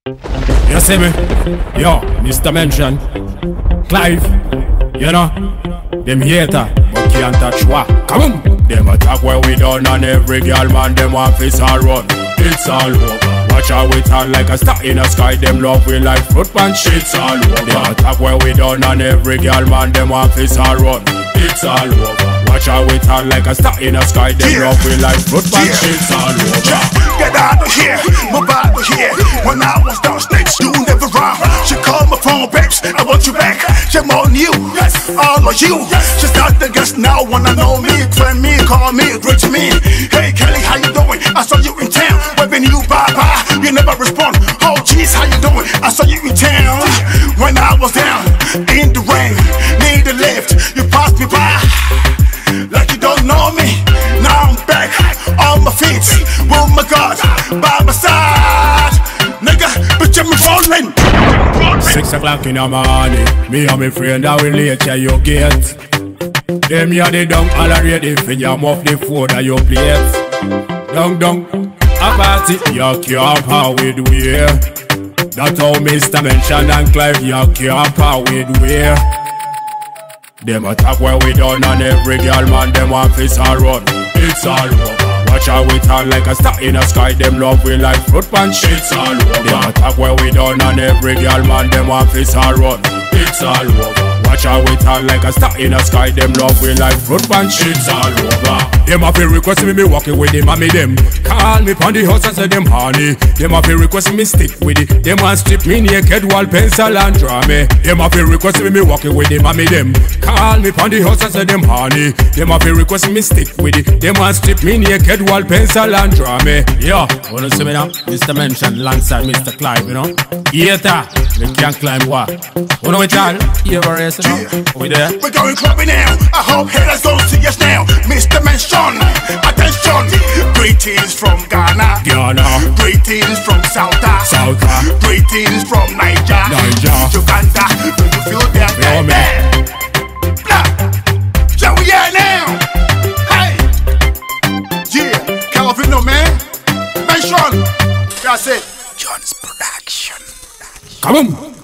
You see me? Yo, Mr. Mention Clive, you know them hater, but can't touch what. Come on! Them attack where we done and every girl man them want face all run. It's all over. Watch how we turn like a star in the sky. Them love we like fruit punch. It's all over. Them attack where we done and every girl man them want face all run. It's all over. Watch how we turn like a star in the sky. Them love we like fruit punch. It's all over. Get out of here, move out of here. When I was down snakes, you never run. She called my phone, babes, I want you back. Shame on you, all of you. She's not the guest now, wanna know me. Friend me, call me, reach me. Hey Kelly, how you doing? I saw you in town. Waving you bye-bye, you never respond. Oh jeez, how you doing? I saw you in town. When I was down, in the rain, need a lift, you passed me by. Like you don't know me. Now I'm back on my feet. Oh my God, by my side. Nigga, picture me falling. 6 o'clock in the morning, me and my friend are late, yeah, you get. Them here they down already, for you off the food that you plate. Down, a party, you can't power with wear. That's how Mr. Mention and Clive, you can't power with wear. Them attack where we done and every girl man them want face all run. It's all over. Watch how we turn like a star in the sky. Them love we like fruit punch. It's all over. Them attack where we done and every girl man them want face all run. It's all over. Watch how we turn like a star in the sky. Them love we like fruit punch. It's all over. Them a feel request me walking with them and me them call me pon the house and say them honey. Them a feel request me stick with it. Them a strip me naked wall pencil and draw me. Them a feel request me walking with them and me them call me pon the house and say them honey. Them a feel request me stick with it. Them a strip me naked wall pencil and draw me. Yo, wanna see me now? Mr. Mention alongside Mr. Clive, you know. Hater, we can't climb what? Wanna we tell? You ever race, you know? We there? We're going clubbing now. I hope haters don't see us now. Mr. Mention, attention. Greetings from Ghana. Greetings from South Africa. Greetings from Niger. Uganda. Do you feel that? Shall we hear now? Hey. Yeah. Calvin, no man. Mention. That's it. John's production. Come on.